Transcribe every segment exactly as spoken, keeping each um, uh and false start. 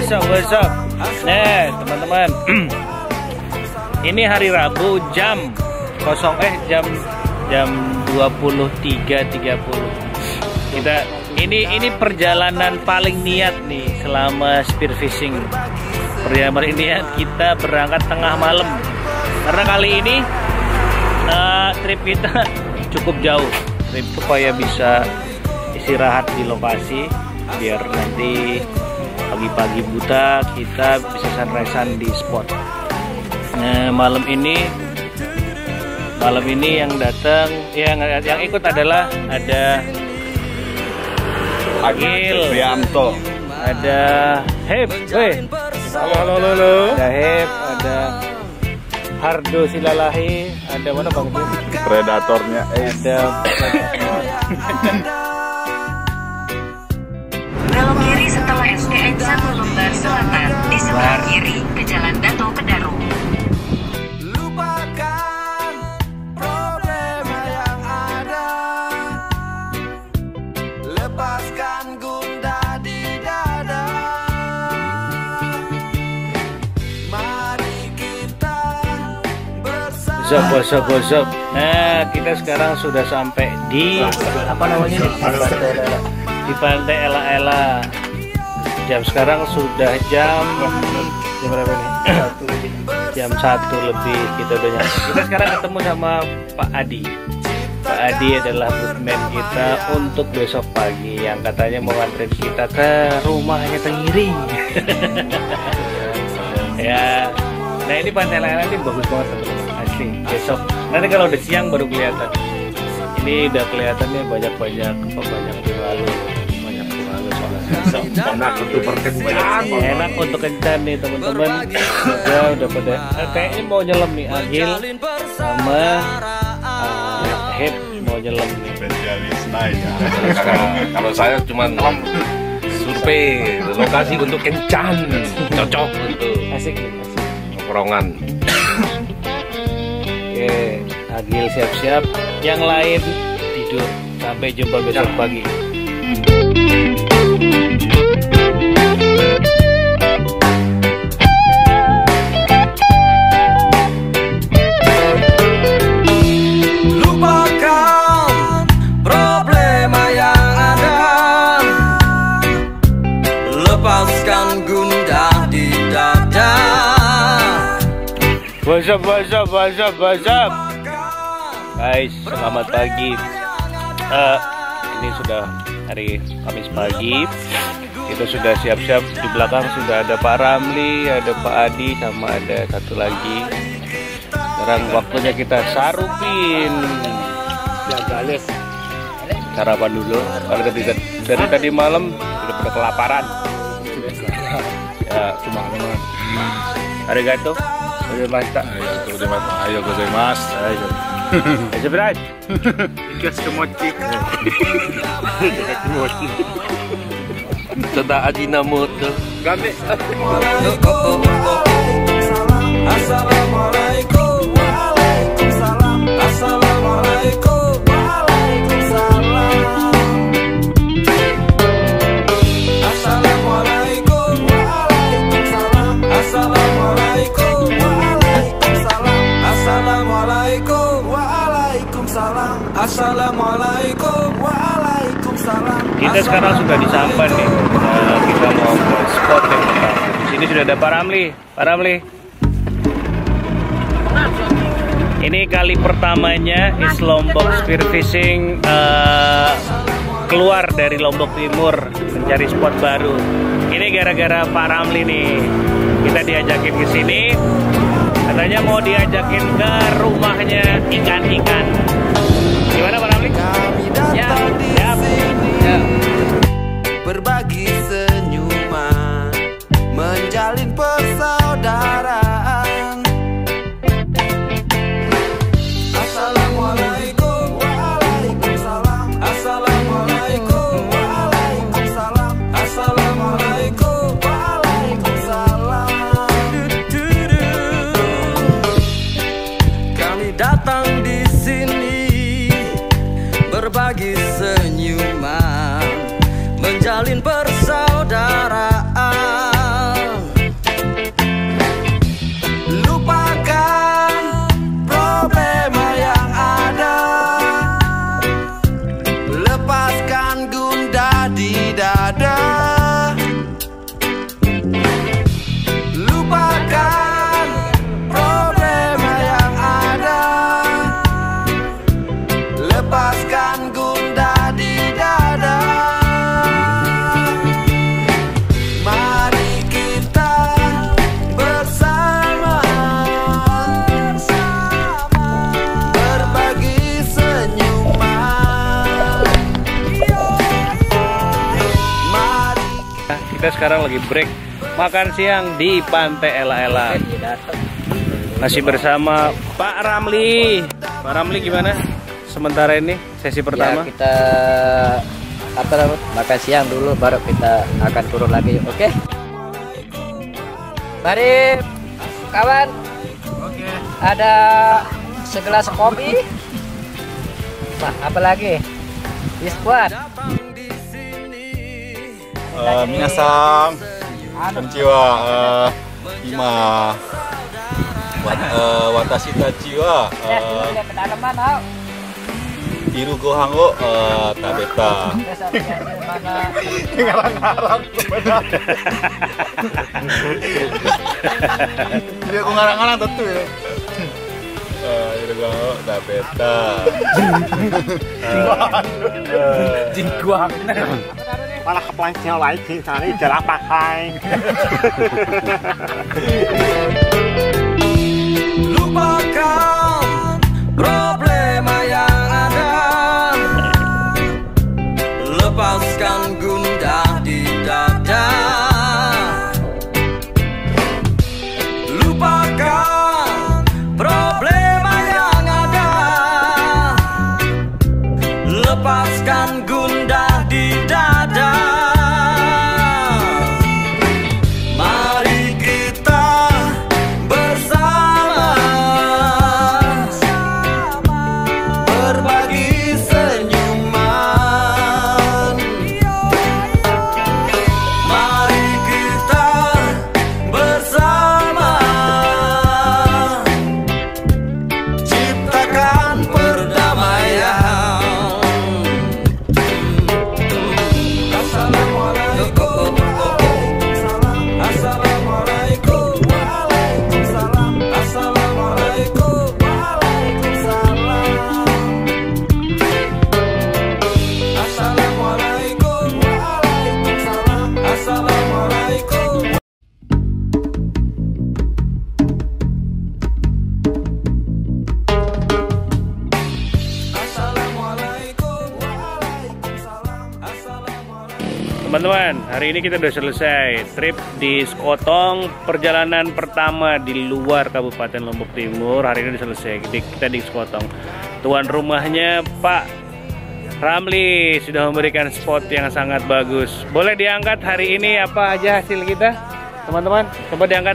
what's up, what's up. Nah, teman-teman. Ini hari Rabu jam kosong eh jam jam dua puluh tiga tiga puluh. Kita ini ini perjalanan paling niat nih selama spearfishing. Perjalanan ini kita berangkat tengah malam. Karena kali ini uh, trip kita cukup jauh. Trip supaya bisa istirahat di lokasi biar nanti pagi-pagi buta kita bisa sunrise-an di spot. Nah, malam ini malam ini yang datang yang yang ikut adalah ada Agil, Prianto, ada Heb, weh, halo halo halo, ada Heb, ada Hardo Silalahi, ada mana bang? Predatornya, eh. Ada. Belok kiri setelah S D N satu Lembar Selatan, di sebelah kiri ke Jalan Dato Kedaru. Lupakan problema yang ada, lepaskan gundah di dada. Mari kita bersama. Bosop, bosop, bosop. Nah, kita sekarang sudah sampai di apa namanya? Di Pantai Ela Ela. Jam sekarang sudah jam jam berapa nih? Jam satu lebih kita udah nyampe. Kita sekarang ketemu sama Pak Adi. Pak Adi adalah bootman kita untuk besok pagi yang katanya mau nganterin kita ke rumahnya Tengiring. Ya. Nah, ini Pantai Ela Ela ini bagus banget teman-teman. Asli. Besok nanti kalau udah siang baru kelihatan. Ini udah kelihatannya banyak-banyak apa banyak lalu. Enak untuk berkencan. Enak untuk kencan nih teman-teman. Udah udah pada eh, kayaknya mau nyelam nih Agil sama uh, Heb mau nyelam nih. Spesialis naik. Kalau saya cuma survei lokasi untuk kencan, cocok untuk Asik nih, asik. nongkrongan. Oke, Agil siap-siap. Yang lain tidur. Sampai jumpa besok pagi. Lupakan problema yang ada, lepaskan gundah di dada. What's up, what's up, what's up, what's up? Guys, selamat pagi. Uh, ini sudah hari Kamis pagi. Kita sudah siap-siap. Di belakang sudah ada Pak Ramli, ada Pak Adi, sama ada satu lagi. Sekarang waktunya kita sarupin. Ya, galis. Sarapan dulu. Kalau ketika dari tadi malam sudah pada kelaparan. Ya, cuma teman. Arigato. Gozaimasu. Ayo, gozaimasu. Ayo, gozaimasu. Ayo. Ayo, berat. Kimochi. Sudah Ajinomoto. Ganti. Assalamualaikum, waalaikumsalam. Assalamualaikum, waalaikumsalam. Assalamualaikum, waalaikumsalam. Assalamualaikum, waalaikumsalam. Assalamualaikum, waalaikumsalam. Assalamualaikum, waalaikumsalam. Kita sekarang sudah di Sampan nih. Nah, kita mau ke spot yang pertama. Di sini sudah ada Pak Ramli. Pak Ramli. Ini kali pertamanya is Lombok spearfishing uh, keluar dari Lombok Timur mencari spot baru. Ini gara-gara Pak Ramli nih. Kita diajakin ke sini. Katanya mau diajakin ke rumahnya ikan-ikan. Gimana Pak Ramli? Kami Ya, datang di ya, sini ya. berbagi senyuman, menjalin persaudaraan. Assalamualaikum, waalaikumsalam. Assalamualaikum, waalaikumsalam. Assalamualaikum, waalaikumsalam. Kami datang di sini berbagi senyuman, menjalin persaudaraan. Kita sekarang lagi break makan siang di Pantai Ela-Ela. Masih bersama Pak Ramli. Pak Ramli gimana? Sementara ini sesi pertama. Ya, kita apa namanya? Makan siang dulu baru kita akan turun lagi. Oke. Mari kawan. Oke. Ada segelas kopi. Nah, apa lagi? Biskuit. Uh, minasang, konnichiwa, uh, ima, wat, uh, watashi tachi wa uh, iru gohan wo uh, tabeta. Ngarang-ngarang. Dia kok ngarang-ngarang tentu ya. Uh, iru gohan wo tabeta. Jingguang. Malah keplancing lagi, tadi jalan pakai. Lupakan problema yang ada, lepaskan gundah di dada. Lupakan problema yang ada, lepaskan gundah di dada. Mari kita bersama berbagi senyuman. Mari kita bersama ciptakan perdamaian. Assalamualaikum, Assalamualaikum, Waalaikumsalam, Assalamualaikum, Waalaikumsalam, Assalamualaikum, Waalaikumsalam, Assalamualaikum. Assalamualaikum, Waalaikumsalam, Assalamualaikum. Teman-teman, hari ini kita udah selesai trip di Sekotong. Perjalanan pertama di luar Kabupaten Lombok Timur hari ini udah selesai. Jadi kita di Sekotong. Tuan rumahnya Pak Ramli sudah memberikan spot yang sangat bagus. Boleh diangkat hari ini apa aja hasil kita, teman-teman? Coba diangkat.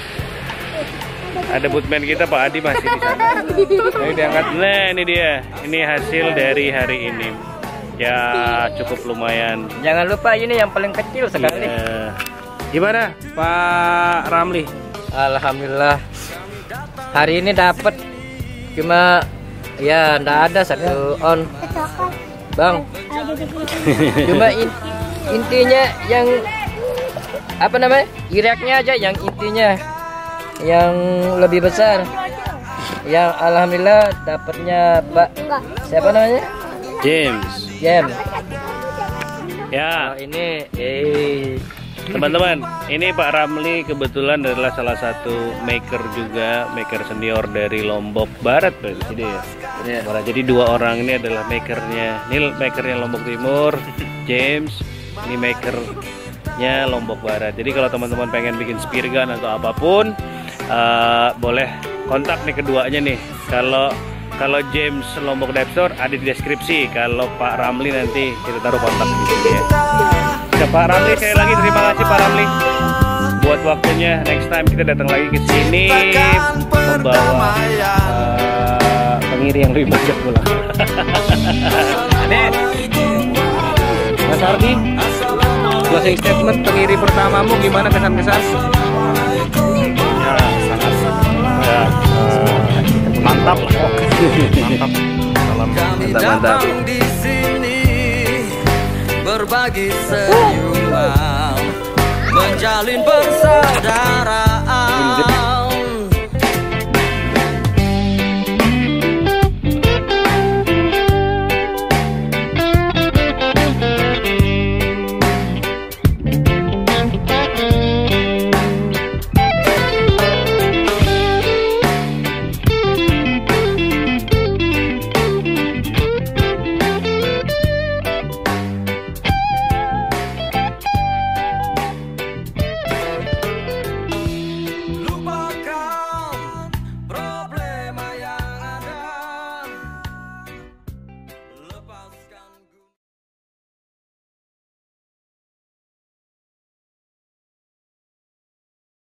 Ada bootman kita Pak Adi masih di sana. Ayo diangkat. Nah, ini dia. Ini hasil dari hari ini. Ya cukup lumayan. Jangan lupa ini yang paling kecil sekali. Ya. Gimana Pak Ramli? Alhamdulillah. Hari ini dapat cuma ya ndak ada satu on. Bang. Cuma in, intinya yang apa namanya? Iraknya aja yang intinya yang lebih besar. Yang alhamdulillah dapatnya Pak siapa namanya? James. James. Ya, Oh, ini eh teman-teman, ini Pak Ramli kebetulan adalah salah satu maker juga, maker senior dari Lombok Barat berarti dia ya. ya. Barat. Jadi dua orang ini adalah makernya. Ini makernya Lombok Timur, James. Ini makernya Lombok Barat. Jadi kalau teman-teman pengen bikin spear gun atau apapun, uh, boleh kontak nih keduanya nih. Kalau Kalau James Lombok Dive Store ada di deskripsi. Kalau Pak Ramli nanti kita taruh kontak di sini ya. Oke, Pak Ramli, sekali lagi terima kasih Pak Ramli buat waktunya. Next time kita datang lagi ke sini membawa uh, pengiri yang lebih banyak pula. Nih, Mas Ardi, closing statement pengiri pertamamu gimana kesan-kesan? Ya, sangat ya, uh, mantap lah. Mantap. Salam. Kami Mantap, mantap. datang di sini berbagi senyuman, menjalin persaudaraan.